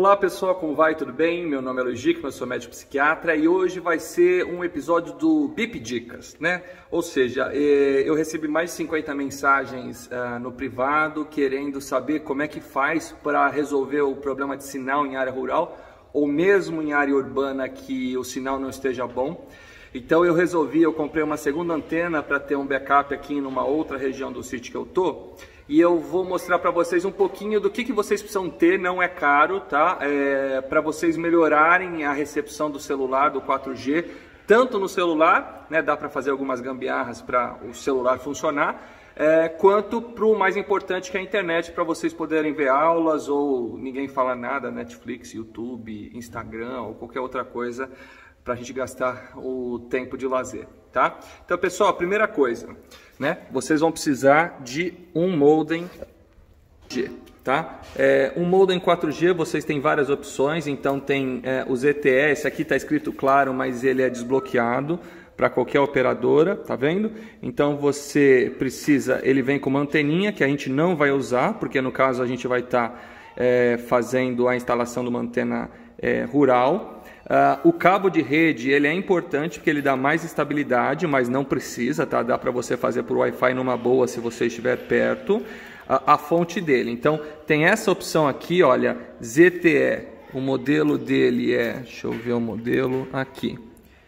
Olá pessoal, como vai? Tudo bem? Meu nome é Luiz Dickman, eu sou médico psiquiatra e hoje vai ser um episódio do BIP Dicas, né? Ou seja, eu recebi mais de 50 mensagens no privado querendo saber como é que faz para resolver o problema de sinal em área rural ou mesmo em área urbana que o sinal não esteja bom. Então eu comprei uma segunda antena para ter um backup aqui numa outra região do sítio que eu tô. E eu vou mostrar para vocês um pouquinho do que vocês precisam ter, não é caro, tá? Para vocês melhorarem a recepção do celular, do 4G, tanto no celular, né? Dá para fazer algumas gambiarras para o celular funcionar, quanto para o mais importante que é a internet, para vocês poderem ver aulas ou ninguém fala nada, Netflix, YouTube, Instagram ou qualquer outra coisa, para a gente gastar o tempo de lazer, tá? Então, pessoal, a primeira coisa, né? Vocês vão precisar de um modem 4G, tá? Um modem 4G, vocês têm várias opções, então tem o ZTE, esse aqui está escrito claro, mas ele é desbloqueado para qualquer operadora, tá vendo? Então você precisa, ele vem com uma anteninha que a gente não vai usar, porque no caso a gente vai estar fazendo a instalação de uma antena rural. O cabo de rede ele é importante porque ele dá mais estabilidade, mas não precisa, tá? Dá para você fazer por Wi-Fi numa boa se você estiver perto. A fonte dele, então tem essa opção aqui, olha, ZTE, o modelo dele deixa eu ver o modelo aqui,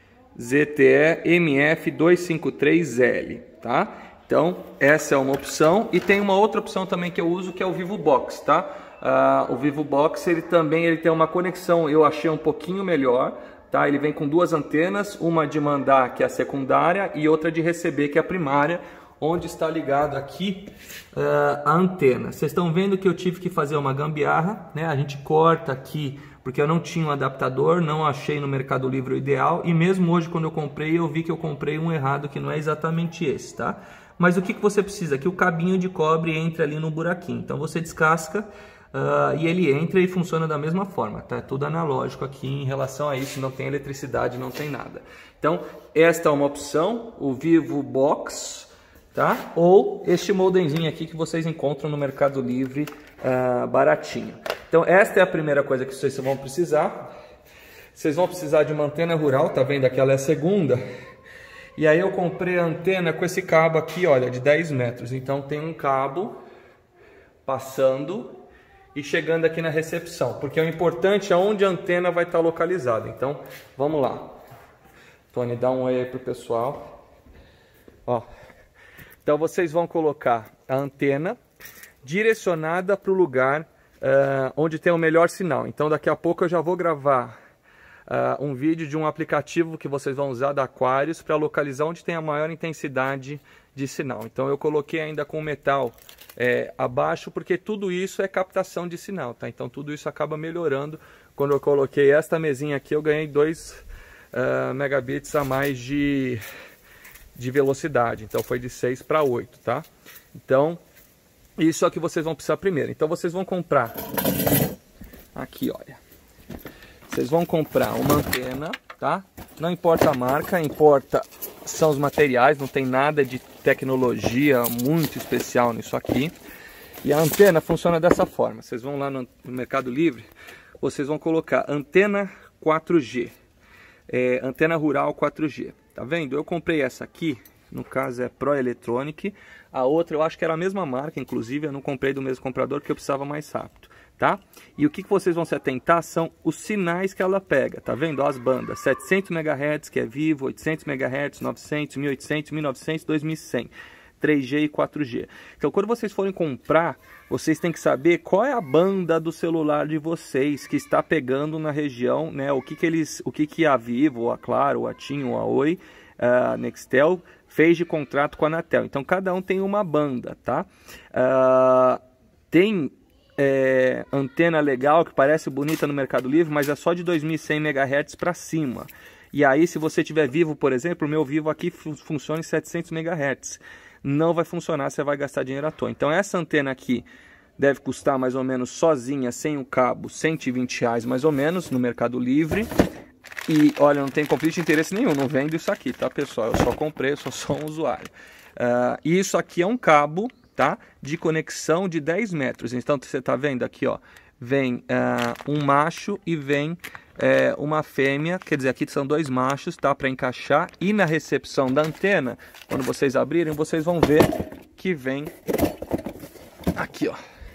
ZTE MF253L, tá? Então essa é uma opção e tem uma outra opção também que eu uso que é o VivoBox, tá? O VivoBox ele tem uma conexão, eu achei um pouquinho melhor, tá? Ele vem com duas antenas, uma de mandar que é a secundária e outra de receber que é a primária, onde está ligado aqui a antena. Vocês estão vendo que eu tive que fazer uma gambiarra, né? A gente corta aqui porque eu não tinha um adaptador, não achei no Mercado Livre o ideal e mesmo hoje quando eu comprei eu vi que eu comprei um errado que não é exatamente esse, tá? Mas o que você precisa? Que o cabinho de cobre entre ali no buraquinho. Então você descasca e ele entra e funciona da mesma forma, tá? Tudo analógico aqui em relação a isso, não tem eletricidade, não tem nada. Então esta é uma opção, o VivoBox, tá? Ou este modemzinho aqui que vocês encontram no Mercado Livre baratinho. Então esta é a primeira coisa que vocês vão precisar. Vocês vão precisar de uma antena rural, tá vendo? Aquela é a segunda. E aí eu comprei a antena com esse cabo aqui, olha, de 10 metros. Então tem um cabo passando e chegando aqui na recepção, porque o importante é onde a antena vai estar localizada. Então, vamos lá. Tony, dá um oi aí pro pessoal. Ó. Então, vocês vão colocar a antena direcionada para o lugar onde tem o melhor sinal. Então, daqui a pouco eu já vou gravar um vídeo de um aplicativo que vocês vão usar da Aquarius para localizar onde tem a maior intensidade de sinal. Então, eu coloquei ainda com metal abaixo, porque tudo isso é captação de sinal, tá? Então tudo isso acaba melhorando. Quando eu coloquei esta mesinha aqui, eu ganhei 2 megabits a mais de velocidade, então foi de 6 para 8, tá? Então isso é o que vocês vão precisar primeiro. Então vocês vão comprar aqui, olha, vocês vão comprar uma antena, tá? Não importa a marca, importa são os materiais, não tem nada de tecnologia muito especial nisso aqui. E a antena funciona dessa forma. Vocês vão lá no Mercado Livre, vocês vão colocar antena 4G, antena rural 4G. Tá vendo? Eu comprei essa aqui, no caso é Pro Electronic. A outra eu acho que era a mesma marca, inclusive eu não comprei do mesmo comprador porque eu precisava mais rápido, tá? E o que vocês vão se atentar são os sinais que ela pega, tá vendo? Ó, as bandas, 700 MHz que é Vivo, 800 MHz, 900, 1800, 1900, 2100, 3G e 4G. Então quando vocês forem comprar, vocês têm que saber qual é a banda do celular de vocês que está pegando na região, né? O que a Vivo, a Claro, a TIM, a Oi, a Nextel fez de contrato com a Anatel. Então cada um tem uma banda, tá? Tem antena legal que parece bonita no Mercado Livre, mas é só de 2100 MHz para cima. E aí se você tiver Vivo, por exemplo, o meu Vivo aqui funciona em 700 MHz. Não vai funcionar, você vai gastar dinheiro à toa. Então essa antena aqui deve custar mais ou menos sozinha, sem o cabo, R$120 mais ou menos no Mercado Livre. E olha, não tem conflito de interesse nenhum, não vendo isso aqui, tá pessoal? Eu só comprei, eu sou só um usuário. Isso aqui é um cabo, tá? De conexão de 10 metros. Então você está vendo aqui, ó, vem um macho e vem uma fêmea, quer dizer, aqui são 2 machos, tá, para encaixar. E na recepção da antena, quando vocês abrirem, vocês vão ver que vem aqui, ó.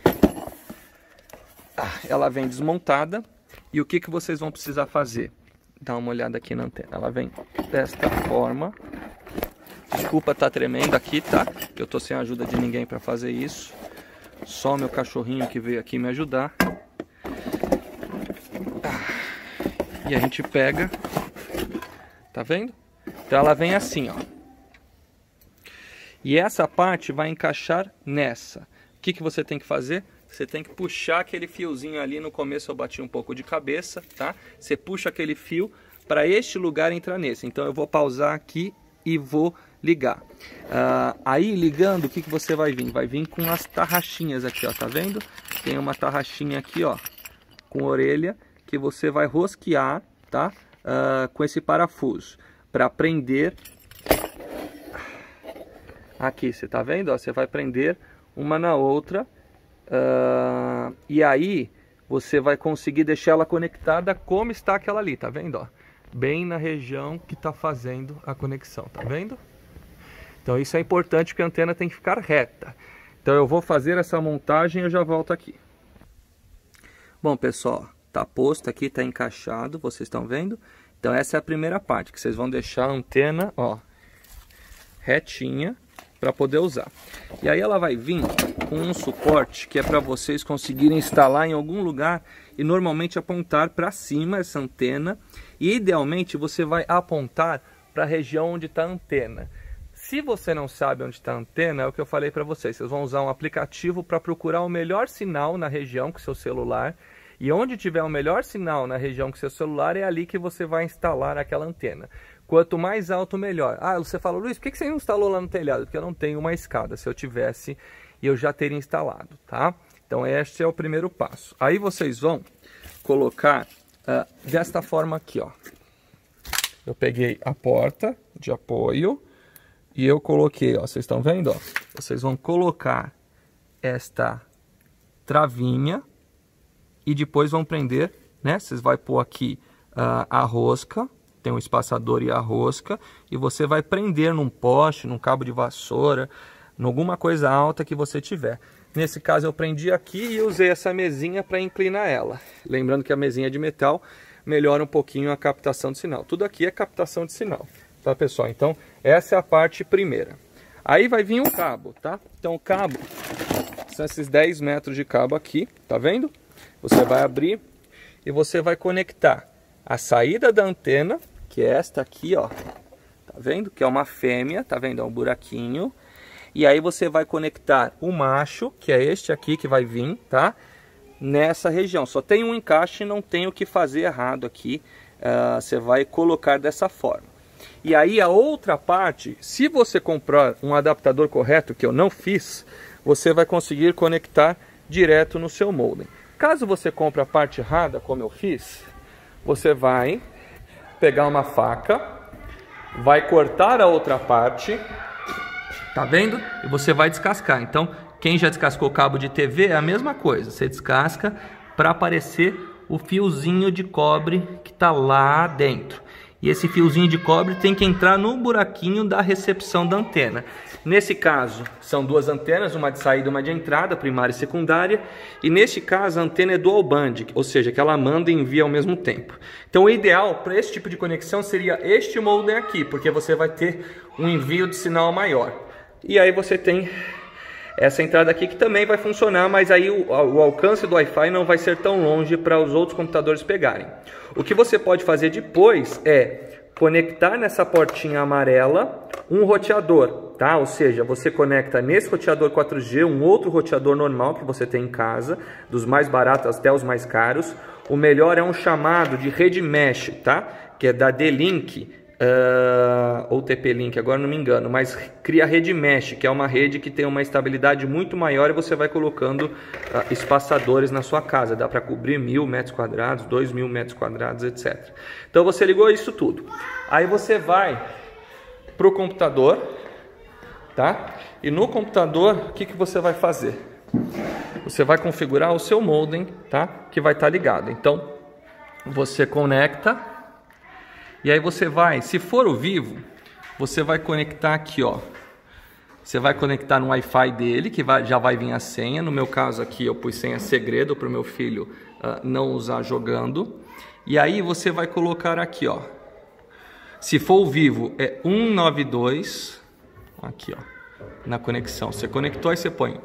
Ela vem desmontada. E o que vocês vão precisar fazer? Dá uma olhada aqui na antena. Ela vem desta forma. Desculpa tá tremendo aqui, tá? Eu tô sem a ajuda de ninguém para fazer isso. Só meu cachorrinho que veio aqui me ajudar. E a gente pega. Tá vendo? Então ela vem assim, ó. E essa parte vai encaixar nessa. O que você tem que fazer? Você tem que puxar aquele fiozinho ali. No começo eu bati um pouco de cabeça, tá? Você puxa aquele fio para este lugar entrar nesse. Então eu vou pausar aqui e vou ligar. Aí ligando, o que você vai vir? Vai vir com as tarraxinhas aqui, ó, tá vendo? Tem uma tarraxinha aqui, ó, com orelha, que você vai rosquear, tá? Com esse parafuso, para prender. Aqui, você tá vendo? Ó, você vai prender uma na outra. E aí você vai conseguir deixar ela conectada como está aquela ali, tá vendo? Ó? Bem na região que está fazendo a conexão, tá vendo? Então isso é importante porque a antena tem que ficar reta. Então eu vou fazer essa montagem e eu já volto aqui. Bom, pessoal, tá posto aqui, tá encaixado, vocês estão vendo? Então essa é a primeira parte, que vocês vão deixar a antena, ó, retinha para poder usar. E aí ela vai vir com um suporte que é para vocês conseguirem instalar em algum lugar e normalmente apontar para cima essa antena. E idealmente você vai apontar para a região onde está a antena. Se você não sabe onde está a antena, é o que eu falei para vocês. Vocês vão usar um aplicativo para procurar o melhor sinal na região com seu celular. E onde tiver o melhor sinal na região com seu celular, é ali que você vai instalar aquela antena. Quanto mais alto, melhor. Você fala, Luiz, por que você não instalou lá no telhado? Porque eu não tenho uma escada. Se eu tivesse, eu já teria instalado, tá? Então este é o primeiro passo. Aí vocês vão colocar desta forma aqui, ó. Eu peguei a porta de apoio e eu coloquei, ó, vocês estão vendo, ó? Vocês vão colocar esta travinha e depois vão prender, né? Vocês vão pôr aqui a rosca, tem um espaçador e a rosca, e você vai prender num poste, num cabo de vassoura, em alguma coisa alta que você tiver. Nesse caso eu prendi aqui e usei essa mesinha para inclinar ela. Lembrando que a mesinha de metal melhora um pouquinho a captação de sinal. Tudo aqui é captação de sinal, tá, pessoal? Então essa é a parte primeira. Aí vai vir o cabo, tá? Então o cabo, são esses 10 metros de cabo aqui, tá vendo? Você vai abrir e você vai conectar a saída da antena, que é esta aqui, ó. Tá vendo? Que é uma fêmea, tá vendo? É um buraquinho. E aí você vai conectar o macho, que é este aqui que vai vir, tá? Nessa região. Só tem um encaixe, não tem o que fazer errado aqui. Você vai colocar dessa forma. E aí a outra parte, se você comprar um adaptador correto, que eu não fiz, você vai conseguir conectar direto no seu modem. Caso você compre a parte errada, como eu fiz, você vai pegar uma faca, vai cortar a outra parte, tá vendo? E você vai descascar. Então, quem já descascou cabo de TV é a mesma coisa. Você descasca para aparecer o fiozinho de cobre que está lá dentro. E esse fiozinho de cobre tem que entrar no buraquinho da recepção da antena. Nesse caso, são 2 antenas, uma de saída e uma de entrada, primária e secundária. E neste caso, a antena é dual band, ou seja, que ela manda e envia ao mesmo tempo. Então o ideal para esse tipo de conexão seria este modem aqui, porque você vai ter um envio de sinal maior. E aí você tem essa entrada aqui que também vai funcionar, mas aí o alcance do Wi-Fi não vai ser tão longe para os outros computadores pegarem. O que você pode fazer depois é conectar nessa portinha amarela um roteador, tá? Ou seja, você conecta nesse roteador 4G um outro roteador normal que você tem em casa, dos mais baratos até os mais caros. O melhor é um chamado de rede mesh, tá? Que é da D-Link ou TP-Link, agora não me engano, mas cria a rede mesh, que é uma rede que tem uma estabilidade muito maior e você vai colocando espaçadores na sua casa, dá para cobrir 1000 metros quadrados, 2000 metros quadrados, etc. Então você ligou isso tudo, aí você vai pro computador, tá? E no computador, o que você vai fazer? você vai configurar o seu modem, tá? Que vai estar ligado. Então, você conecta e aí você vai, se for o Vivo, você vai conectar aqui, ó. Você vai conectar no Wi-Fi dele, que já vai vir a senha. No meu caso aqui, eu pus senha segredo para o meu filho não usar jogando. E aí você vai colocar aqui, ó. Se for o Vivo, é 192. Aqui, ó. Na conexão. Você conectou, aí você põe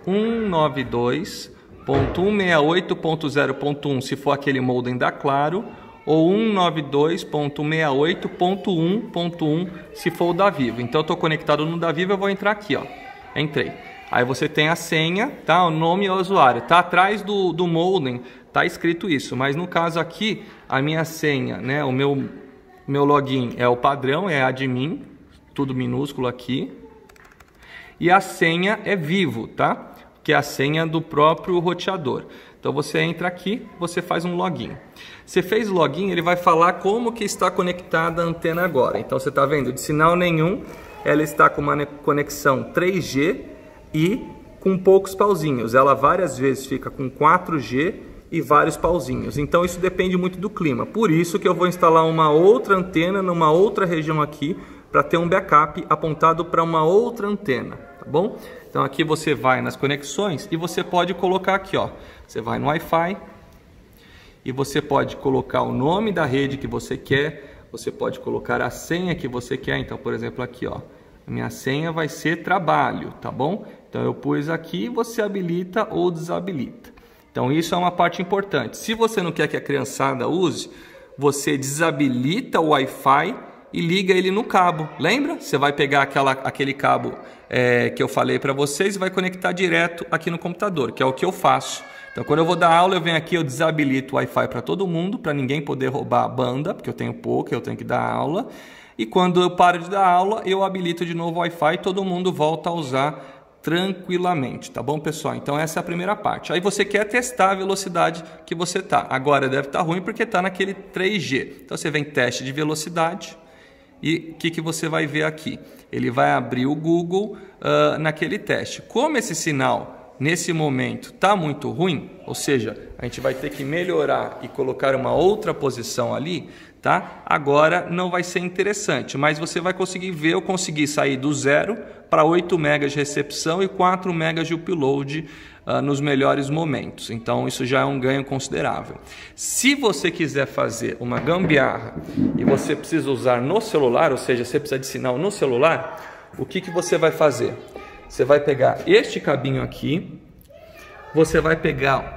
192.168.0.1 se for aquele modem da Claro, ou 192.68.1.1 se for o da Vivo. Então eu estou conectado no da Vivo, eu vou entrar aqui, ó. Entrei. Aí você tem a senha, tá? O nome e o usuário. Tá atrás do modem, tá escrito isso. Mas no caso aqui, a minha senha, né? O meu login é o padrão, é admin, tudo minúsculo aqui. E a senha é Vivo, tá? Que é a senha do próprio roteador. Então você entra aqui, você faz um login. Você fez o login, ele vai falar como que está conectada a antena agora. Então você está vendo, de sinal nenhum, ela está com uma conexão 3G e com poucos pauzinhos. Ela várias vezes fica com 4G e vários pauzinhos. Então isso depende muito do clima. Por isso que eu vou instalar uma outra antena numa outra região aqui, para ter um backup apontado para uma outra antena, tá bom? Então aqui você vai nas conexões e você pode colocar aqui, ó. Você vai no Wi-Fi e você pode colocar o nome da rede que você quer, você pode colocar a senha que você quer. Então, por exemplo, aqui, ó, a minha senha vai ser trabalho, tá bom? Então eu pus aqui, você habilita ou desabilita. Então isso é uma parte importante. Se você não quer que a criançada use, você desabilita o Wi-Fi e liga ele no cabo. Lembra? Você vai pegar aquele cabo que eu falei para vocês e vai conectar direto aqui no computador, que é o que eu faço. Então, quando eu vou dar aula, eu venho aqui, eu desabilito o Wi-Fi para todo mundo, para ninguém poder roubar a banda, porque eu tenho pouco, eu tenho que dar aula. E quando eu paro de dar aula, eu habilito de novo o Wi-Fi e todo mundo volta a usar tranquilamente, tá bom, pessoal? Então essa é a primeira parte. Aí você quer testar a velocidade que você tá. Agora deve estar ruim porque está naquele 3G. Então você vem teste de velocidade. E o que você vai ver aqui? Ele vai abrir o Google naquele teste. Como esse sinal, nesse momento, está muito ruim, ou seja, a gente vai ter que melhorar e colocar uma outra posição ali, tá? Agora não vai ser interessante, mas você vai conseguir ver, eu consegui sair do 0 para 8 megas de recepção e 4 megas de upload nos melhores momentos. Então isso já é um ganho considerável. Se você quiser fazer uma gambiarra e você precisa usar no celular, ou seja, você precisa de sinal no celular, o que você vai fazer? Você vai pegar este cabinho aqui, você vai pegar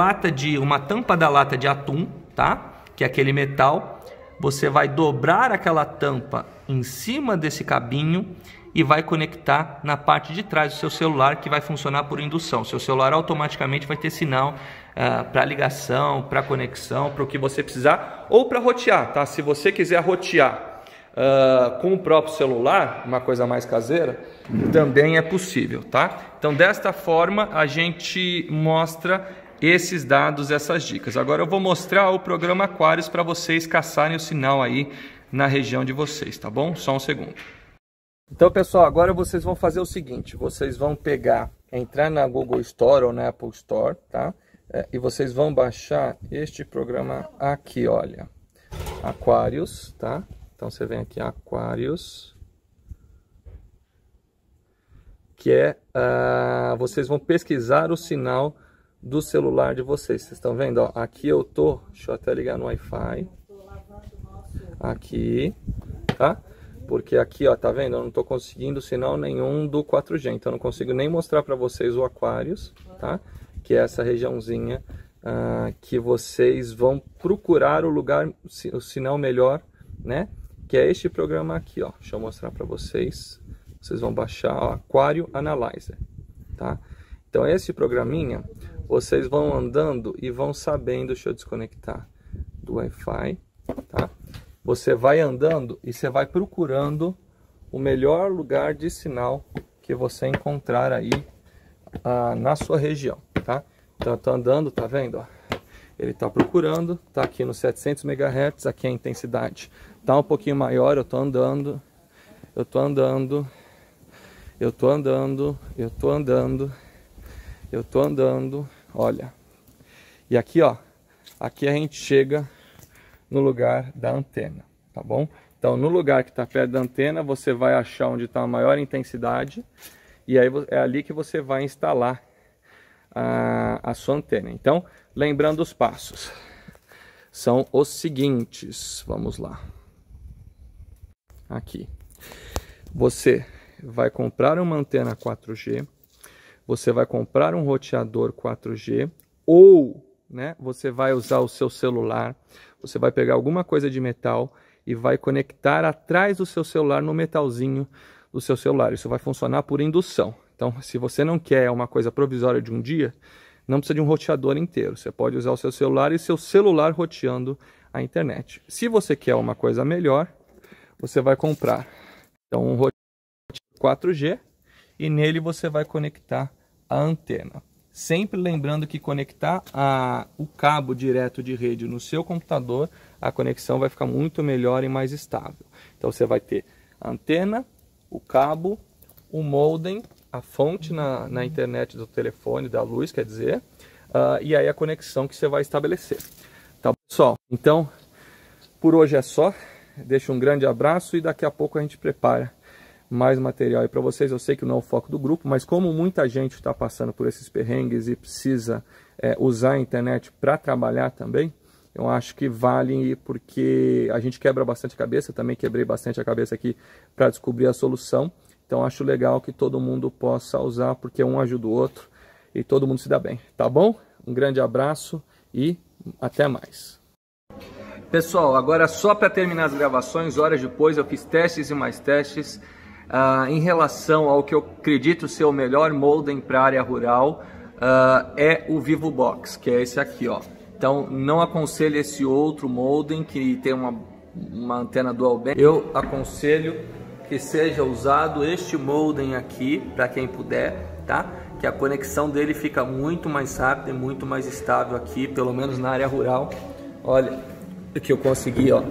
uma tampa da lata de atum, tá? Que é aquele metal. Você vai dobrar aquela tampa em cima desse cabinho e vai conectar na parte de trás do seu celular, que vai funcionar por indução. Seu celular automaticamente vai ter sinal para ligação, para conexão, para o que você precisar, ou para rotear, tá? Se você quiser rotear com o próprio celular, uma coisa mais caseira, também é possível, tá? Então desta forma a gente mostra esses dados, essas dicas. Agora eu vou mostrar o programa Aquarius para vocês caçarem o sinal aí na região de vocês, tá bom? Só um segundo. Então, pessoal, agora vocês vão fazer o seguinte, vocês vão entrar na Google Store ou na Apple Store, tá? E vocês vão baixar este programa aqui, olha, Aquarius, tá? Então você vem aqui, Aquarius, que é, vocês vão pesquisar o sinal do celular de vocês. Vocês estão vendo, ó, aqui eu tô, deixa eu até ligar no Wi-Fi, aqui, tá? Porque aqui, ó, tá vendo? Eu não tô conseguindo sinal nenhum do 4G, então eu não consigo nem mostrar para vocês o Aquarius, tá? Que é essa regiãozinha que vocês vão procurar o lugar, o sinal melhor, né? Que é este programa aqui, ó. Deixa eu mostrar para vocês. Vocês vão baixar, ó, Aquarius Analyzer, tá? Então esse programinha, vocês vão andando e vão sabendo, deixa eu desconectar do Wi-Fi, tá? Você vai andando e você vai procurando o melhor lugar de sinal que você encontrar aí na sua região, tá? Então eu tô andando, tá vendo, ó? Ele tá procurando, tá aqui no 700 MHz, aqui a intensidade tá um pouquinho maior, eu tô andando, eu tô andando, eu tô andando, eu tô andando, eu tô andando, olha, e aqui, ó, aqui a gente chega no lugar da antena, tá bom? Então, no lugar que está perto da antena, você vai achar onde está a maior intensidade, e aí é ali que você vai instalar a sua antena. Então, lembrando os passos, são os seguintes, vamos lá. Aqui, você vai comprar uma antena 4G, você vai comprar um roteador 4G, ou, né, você vai usar o seu celular, você vai pegar alguma coisa de metal e vai conectar atrás do seu celular no metalzinho do seu celular. Isso vai funcionar por indução. Então, se você não quer uma coisa provisória de um dia, não precisa de um roteador inteiro. Você pode usar o seu celular e seu celular roteando a internet. Se você quer uma coisa melhor, você vai comprar então um roteador 4G e nele você vai conectar a antena. Sempre lembrando que conectar o cabo direto de rede no seu computador, a conexão vai ficar muito melhor e mais estável. Então você vai ter a antena, o cabo, o modem, a fonte na internet do telefone, da luz, quer dizer, e aí a conexão que você vai estabelecer. Tá, pessoal? Então, por hoje é só. Deixo um grande abraço e daqui a pouco a gente prepara mais material aí para vocês. Eu sei que não é o foco do grupo, mas como muita gente está passando por esses perrengues e precisa usar a internet para trabalhar também, eu acho que vale, porque a gente quebra bastante a cabeça. Eu também quebrei bastante a cabeça aqui para descobrir a solução. Então acho legal que todo mundo possa usar, porque um ajuda o outro e todo mundo se dá bem, tá bom? Um grande abraço e até mais. Pessoal, agora só para terminar as gravações, horas depois eu fiz testes e mais testes em relação ao que eu acredito ser o melhor modem para a área rural, é o VivoBox, que é esse aqui, ó. Então não aconselho esse outro modem que tem uma antena dual band. Eu aconselho que seja usado este modem aqui, para quem puder, tá? Que a conexão dele fica muito mais rápida e muito mais estável aqui, pelo menos na área rural. Olha que eu consegui, ó,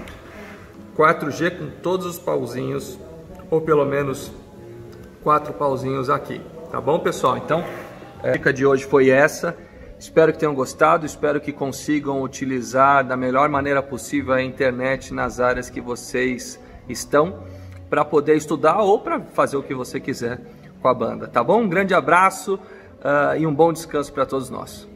4G com todos os pauzinhos, ou pelo menos 4 pauzinhos aqui, tá bom, pessoal? Então, a dica de hoje foi essa. Espero que tenham gostado, espero que consigam utilizar da melhor maneira possível a internet nas áreas que vocês estão, para poder estudar ou para fazer o que você quiser com a banda, tá bom? Um grande abraço e um bom descanso para todos nós.